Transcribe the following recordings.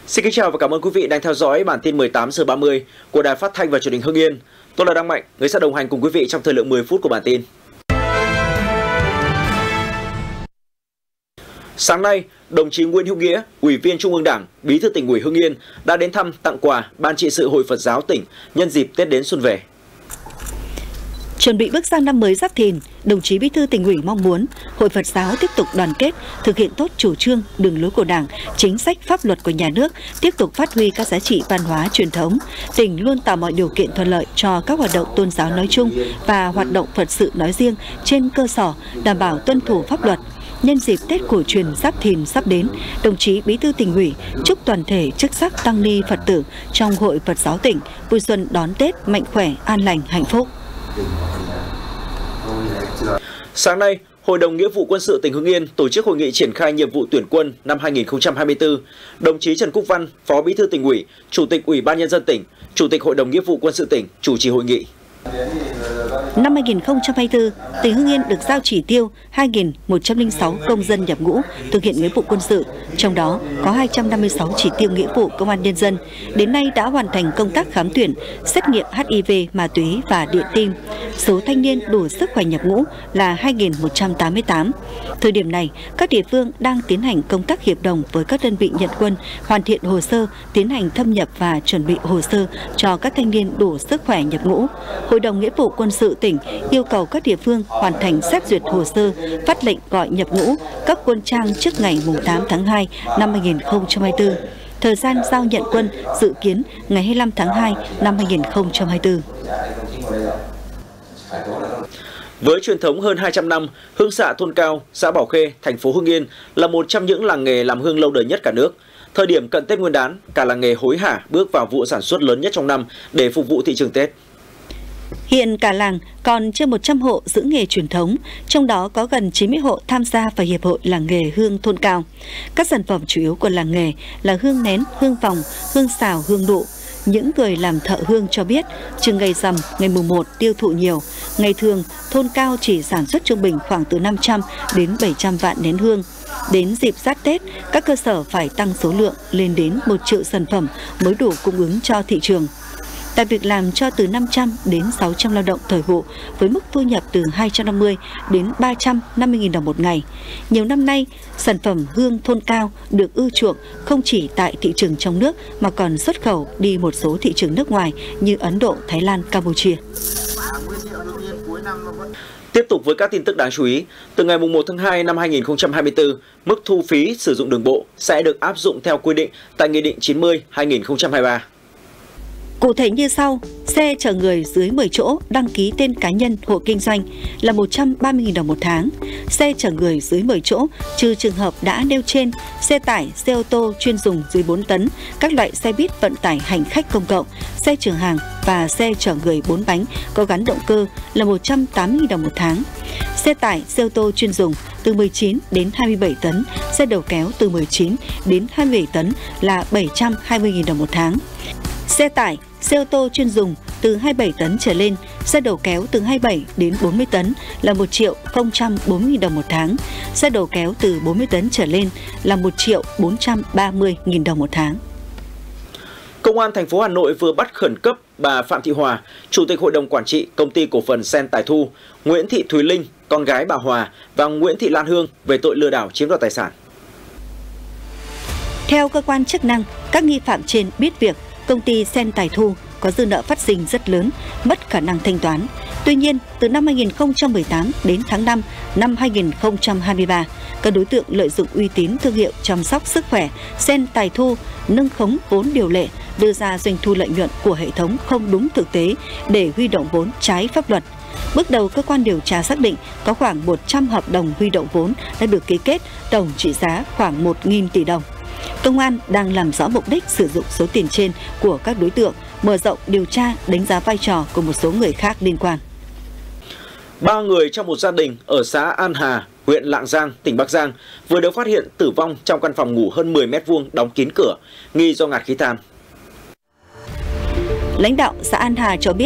Xin kính chào và cảm ơn quý vị đang theo dõi bản tin 18 giờ 30 của Đài Phát thanh và Truyền hình Hưng Yên. Tôi là Đăng Mạnh, người sẽ đồng hành cùng quý vị trong thời lượng 10 phút của bản tin. Sáng nay, đồng chí Nguyễn Hữu Nghĩa, Ủy viên Trung ương Đảng, Bí thư Tỉnh ủy Hưng Yên đã đến thăm tặng quà Ban trị sự Hội Phật giáo tỉnh nhân dịp Tết đến xuân về. Chuẩn bị bước sang năm mới Giáp Thìn, đồng chí Bí thư Tỉnh ủy mong muốn Hội Phật giáo tiếp tục đoàn kết, thực hiện tốt chủ trương, đường lối của Đảng, chính sách pháp luật của nhà nước, tiếp tục phát huy các giá trị văn hóa truyền thống. Tỉnh luôn tạo mọi điều kiện thuận lợi cho các hoạt động tôn giáo nói chung và hoạt động Phật sự nói riêng trên cơ sở đảm bảo tuân thủ pháp luật. Nhân dịp Tết cổ truyền Giáp Thìn sắp đến, đồng chí Bí thư Tỉnh ủy chúc toàn thể chức sắc tăng ni Phật tử trong Hội Phật giáo tỉnh vui xuân đón Tết mạnh khỏe, an lành, hạnh phúc. Sáng nay, Hội đồng Nghĩa vụ Quân sự tỉnh Hưng Yên tổ chức hội nghị triển khai nhiệm vụ tuyển quân năm 2024. Đồng chí Trần Quốc Văn, Phó Bí thư Tỉnh ủy, Chủ tịch Ủy ban Nhân dân tỉnh, Chủ tịch Hội đồng Nghĩa vụ Quân sự tỉnh chủ trì hội nghị. Năm 2024, tỉnh Hưng Yên được giao chỉ tiêu 2.106 công dân nhập ngũ thực hiện nghĩa vụ quân sự, trong đó có 256 chỉ tiêu nghĩa vụ công an nhân dân. Đến nay đã hoàn thành công tác khám tuyển, xét nghiệm HIV, ma túy và điện tim. Số thanh niên đủ sức khỏe nhập ngũ là 2.188. Thời điểm này, các địa phương đang tiến hành công tác hiệp đồng với các đơn vị nhận quân, hoàn thiện hồ sơ, tiến hành thâm nhập và chuẩn bị hồ sơ cho các thanh niên đủ sức khỏe nhập ngũ. Hội đồng Nghĩa vụ Quân sự tỉnh yêu cầu các địa phương hoàn thành xét duyệt hồ sơ, phát lệnh gọi nhập ngũ các quân trang trước ngày 8 tháng 2 năm 2024. Thời gian giao nhận quân dự kiến ngày 25 tháng 2 năm 2024. Với truyền thống hơn 200 năm, hương xạ Thôn Cao, xã Bảo Khê, thành phố Hưng Yên là một trong những làng nghề làm hương lâu đời nhất cả nước. Thời điểm cận Tết Nguyên đán, cả làng nghề hối hả bước vào vụ sản xuất lớn nhất trong năm để phục vụ thị trường Tết. Hiện cả làng còn trên 100 hộ giữ nghề truyền thống, trong đó có gần 90 hộ tham gia vào Hiệp hội Làng nghề hương Thôn Cao. Các sản phẩm chủ yếu của làng nghề là hương nén, hương vòng, hương xào, hương nụ. Những người làm thợ hương cho biết, chừng ngày rằm, ngày mùng 1 tiêu thụ nhiều. Ngày thường, Thôn Cao chỉ sản xuất trung bình khoảng từ 500 đến 700 vạn nén hương. Đến dịp Giáp Tết, các cơ sở phải tăng số lượng lên đến 1 triệu sản phẩm mới đủ cung ứng cho thị trường. Tại việc làm cho từ 500 đến 600 lao động thời vụ với mức thu nhập từ 250 đến 350.000 đồng một ngày. Nhiều năm nay, sản phẩm hương Thôn Cao được ưa chuộng không chỉ tại thị trường trong nước mà còn xuất khẩu đi một số thị trường nước ngoài như Ấn Độ, Thái Lan, Campuchia. Tiếp tục với các tin tức đáng chú ý, từ ngày 1 tháng 2 năm 2024, mức thu phí sử dụng đường bộ sẽ được áp dụng theo quy định tại Nghị định 90/2023. Cụ thể như sau, xe chở người dưới 10 chỗ đăng ký tên cá nhân hộ kinh doanh là 130.000 đồng một tháng. Xe chở người dưới 10 chỗ, trừ trường hợp đã nêu trên, xe tải, xe ô tô chuyên dùng dưới 4 tấn, các loại xe buýt vận tải hành khách công cộng, xe chở hàng và xe chở người 4 bánh có gắn động cơ là 180.000 đồng một tháng. Xe tải, xe ô tô chuyên dùng từ 19 đến 27 tấn, xe đầu kéo từ 19 đến 27 tấn là 720.000 đồng một tháng. Xe tải, xe ô tô chuyên dùng từ 27 tấn trở lên, xe đầu kéo từ 27 đến 40 tấn là 1.040.000 đồng một tháng. Xe đầu kéo từ 40 tấn trở lên là 1.430.000 đồng một tháng. Công an thành phố Hà Nội vừa bắt khẩn cấp bà Phạm Thị Hòa, Chủ tịch Hội đồng Quản trị Công ty Cổ phần Sen Tài Thu, Nguyễn Thị Thùy Linh, con gái bà Hòa và Nguyễn Thị Lan Hương về tội lừa đảo chiếm đoạt tài sản. Theo cơ quan chức năng, các nghi phạm trên biết việc công ty Sen Tài Thu có dư nợ phát sinh rất lớn, mất khả năng thanh toán. Tuy nhiên, từ năm 2018 đến tháng 5 năm 2023, các đối tượng lợi dụng uy tín thương hiệu chăm sóc sức khỏe Sen Tài Thu nâng khống vốn điều lệ, đưa ra doanh thu lợi nhuận của hệ thống không đúng thực tế để huy động vốn trái pháp luật. Bước đầu, cơ quan điều tra xác định có khoảng 100 hợp đồng huy động vốn đã được ký kết, tổng trị giá khoảng 1.000 tỷ đồng. Công an đang làm rõ mục đích sử dụng số tiền trên của các đối tượng, mở rộng điều tra, đánh giá vai trò của một số người khác liên quan. 3 người trong một gia đình ở xã An Hà, huyện Lạng Giang, tỉnh Bắc Giang vừa được phát hiện tử vong trong căn phòng ngủ hơn 10 m2 đóng kín cửa, nghi do ngạt khí than. Lãnh đạo xã An Hà cho biết,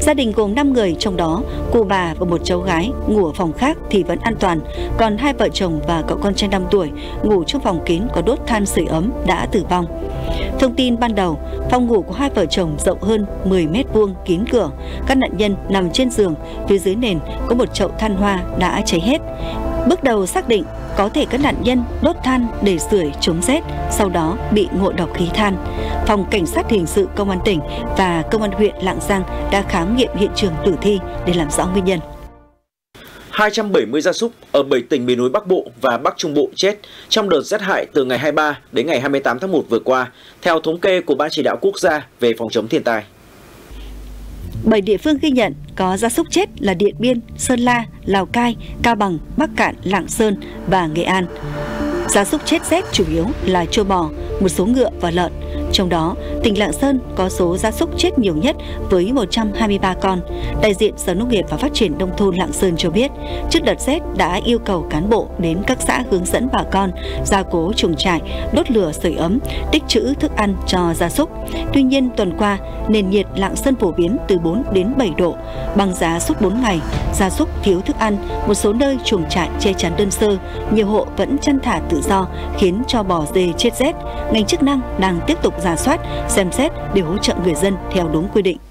Gia đình gồm 5 người, trong đó cụ bà và một cháu gái ngủ ở phòng khác thì vẫn an toàn, còn 2 vợ chồng và cậu con trai 5 tuổi ngủ trong phòng kín có đốt than sưởi ấm đã tử vong. Thông tin ban đầu, phòng ngủ của 2 vợ chồng rộng hơn 10 m2 kín cửa. Các nạn nhân nằm trên giường, phía dưới nền có một chậu than hoa đã cháy hết. Bước đầu xác định có thể các nạn nhân đốt than để sưởi chống rét, sau đó bị ngộ độc khí than. Phòng Cảnh sát Hình sự Công an tỉnh và Công an huyện Lạng Giang đã khám nghiệm hiện trường tử thi để làm rõ nguyên nhân. 270 gia súc ở 7 tỉnh miền núi Bắc Bộ và Bắc Trung Bộ chết trong đợt rét hại từ ngày 23 đến ngày 28 tháng 1 vừa qua, theo thống kê của Ban Chỉ đạo Quốc gia về phòng chống thiên tai. 7 địa phương ghi nhận có gia súc chết là Điện Biên, Sơn La, Lào Cai, Cao Bằng, Bắc Kạn, Lạng Sơn và Nghệ An. Gia súc chết rét chủ yếu là trâu bò, một số ngựa và lợn. Trong đó, tỉnh Lạng Sơn có số gia súc chết nhiều nhất với 123 con. Đại diện Sở Nông nghiệp và Phát triển Nông thôn Lạng Sơn cho biết, trước đợt rét đã yêu cầu cán bộ đến các xã hướng dẫn bà con gia cố chuồng trại, đốt lửa sưởi ấm, tích trữ thức ăn cho gia súc. Tuy nhiên, tuần qua, nền nhiệt Lạng Sơn phổ biến từ 4 đến 7 độ. Băng giá suốt 4 ngày, gia súc thiếu thức ăn, một số nơi chuồng trại che chắn đơn sơ, nhiều hộ vẫn chăn thả tự do khiến cho bò dê chết rét. Ngành chức năng đang tiếp tục rà soát, xem xét để hỗ trợ người dân theo đúng quy định.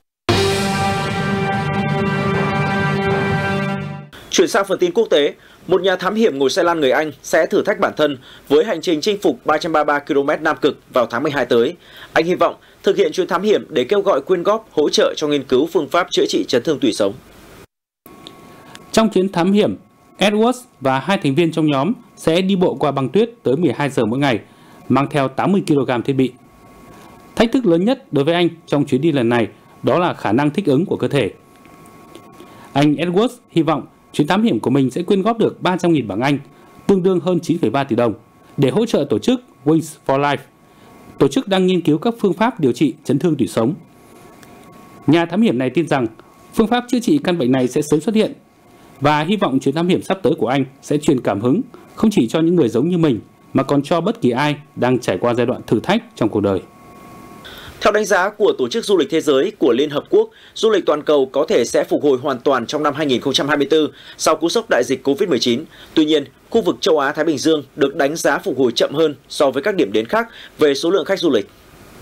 Chuyển sang phần tin quốc tế, một nhà thám hiểm ngồi xe lăn người Anh sẽ thử thách bản thân với hành trình chinh phục 333 km Nam Cực vào tháng 12 tới. Anh hy vọng thực hiện chuyến thám hiểm để kêu gọi quyên góp hỗ trợ cho nghiên cứu phương pháp chữa trị chấn thương tủy sống. Trong chuyến thám hiểm, Edwards và 2 thành viên trong nhóm sẽ đi bộ qua băng tuyết tới 12 giờ mỗi ngày, mang theo 80 kg thiết bị. Thách thức lớn nhất đối với anh trong chuyến đi lần này đó là khả năng thích ứng của cơ thể. Anh Edwards hy vọng chuyến thám hiểm của mình sẽ quyên góp được 300.000 bảng Anh, tương đương hơn 9,3 tỷ đồng, để hỗ trợ tổ chức Wings for Life. Tổ chức đang nghiên cứu các phương pháp điều trị chấn thương tủy sống. Nhà thám hiểm này tin rằng phương pháp chữa trị căn bệnh này sẽ sớm xuất hiện và hy vọng chuyến thám hiểm sắp tới của anh sẽ truyền cảm hứng không chỉ cho những người giống như mình mà còn cho bất kỳ ai đang trải qua giai đoạn thử thách trong cuộc đời. Theo đánh giá của Tổ chức Du lịch Thế giới của Liên Hợp Quốc, du lịch toàn cầu có thể sẽ phục hồi hoàn toàn trong năm 2024 sau cú sốc đại dịch Covid-19. Tuy nhiên, khu vực châu Á-Thái Bình Dương được đánh giá phục hồi chậm hơn so với các điểm đến khác về số lượng khách du lịch.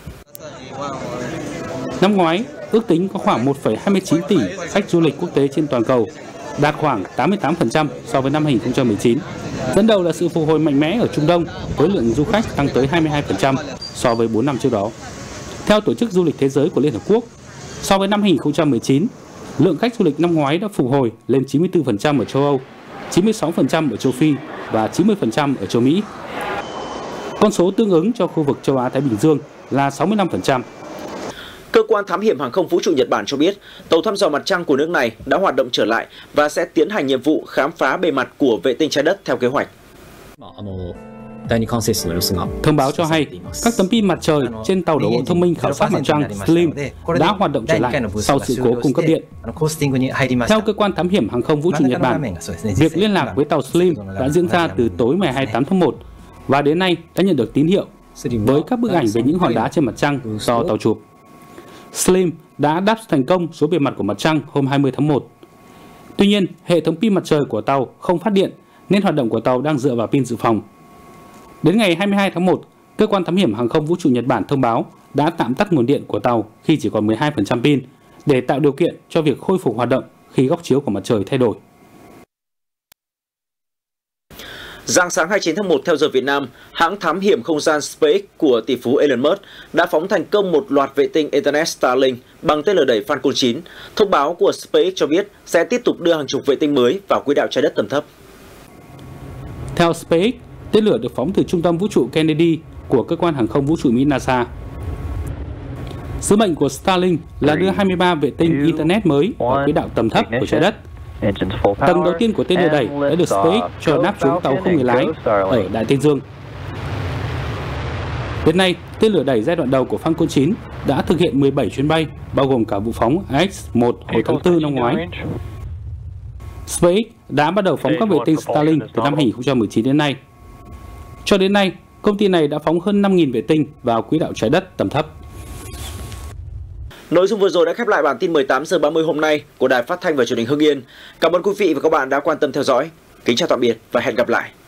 Năm ngoái, ước tính có khoảng 1,29 tỷ khách du lịch quốc tế trên toàn cầu, đạt khoảng 88% so với năm 2019. Dẫn đầu là sự phục hồi mạnh mẽ ở Trung Đông, với lượng du khách tăng tới 22% so với 4 năm trước đó. Theo Tổ chức Du lịch Thế giới của Liên Hợp Quốc, so với năm 2019, lượng khách du lịch năm ngoái đã phục hồi lên 94% ở châu Âu, 96% ở châu Phi và 90% ở châu Mỹ. Con số tương ứng cho khu vực châu Á-Thái Bình Dương là 65%. Cơ quan thám hiểm hàng không vũ trụ Nhật Bản cho biết tàu thăm dò mặt trăng của nước này đã hoạt động trở lại và sẽ tiến hành nhiệm vụ khám phá bề mặt của vệ tinh trái đất theo kế hoạch. Thông báo cho hay, các tấm pin mặt trời trên tàu đổ bộ thông minh khảo sát mặt trăng Slim đã hoạt động trở lại sau sự cố cung cấp điện. Theo cơ quan thám hiểm hàng không vũ trụ Nhật Bản, việc liên lạc với tàu Slim đã diễn ra từ tối ngày 28 tháng 1 và đến nay đã nhận được tín hiệu với các bức ảnh về những hòn đá trên mặt trăng do tàu chụp. Slim đã đáp thành công xuống bề mặt của mặt trăng hôm 20 tháng 1. Tuy nhiên, hệ thống pin mặt trời của tàu không phát điện nên hoạt động của tàu đang dựa vào pin dự phòng. Đến ngày 22 tháng 1, cơ quan thám hiểm hàng không vũ trụ Nhật Bản thông báo đã tạm tắt nguồn điện của tàu khi chỉ còn 12% pin để tạo điều kiện cho việc khôi phục hoạt động khi góc chiếu của mặt trời thay đổi. Rạng sáng 29 tháng 1 theo giờ Việt Nam, hãng thám hiểm không gian SpaceX của tỷ phú Elon Musk đã phóng thành công một loạt vệ tinh Internet Starlink bằng tên lửa đẩy Falcon 9. Thông báo của SpaceX cho biết sẽ tiếp tục đưa hàng chục vệ tinh mới vào quỹ đạo trái đất tầm thấp. Theo SpaceX, tên lửa được phóng từ trung tâm vũ trụ Kennedy của cơ quan hàng không vũ trụ Mỹ NASA. Sứ mệnh của Starlink là đưa 23 vệ tinh Internet mới vào quỹ đạo tầm thấp của trái đất. Tầng đầu tiên của tên lửa đẩy đã được SpaceX cho đáp trúng tàu không người lái ở Đại Tây Dương. Đến nay, tên lửa đẩy giai đoạn đầu của Falcon 9 đã thực hiện 17 chuyến bay, bao gồm cả vụ phóng AX-1 hồi tháng 4 năm ngoái. SpaceX đã bắt đầu phóng các vệ tinh Starlink từ năm 2019 đến nay. Cho đến nay, công ty này đã phóng hơn 5.000 vệ tinh vào quỹ đạo trái đất tầm thấp. Nội dung vừa rồi đã khép lại bản tin 18 giờ 30 hôm nay của Đài Phát thanh và Truyền hình Hưng Yên. Cảm ơn quý vị và các bạn đã quan tâm theo dõi. Kính chào tạm biệt và hẹn gặp lại.